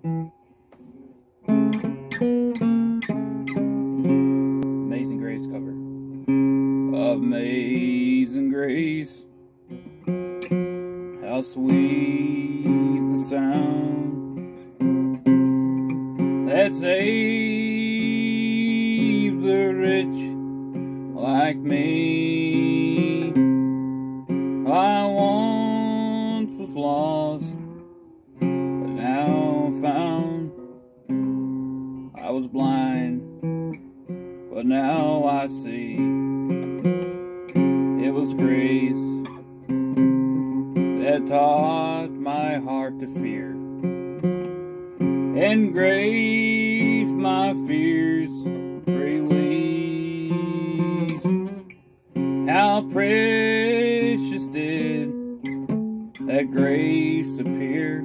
Amazing Grace cover. Amazing Grace, how sweet the sound that saved the rich like me. I once was lost, but now I'm found. I was blind, but now I see. It was grace that taught my heart to fear, and grace my fears released. How precious did that grace appear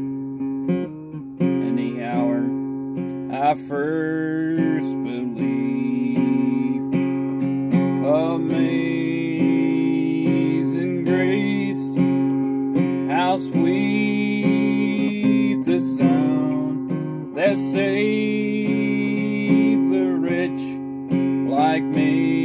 in the hour I first believed. Amazing grace, how sweet the sound that saved the rich like me.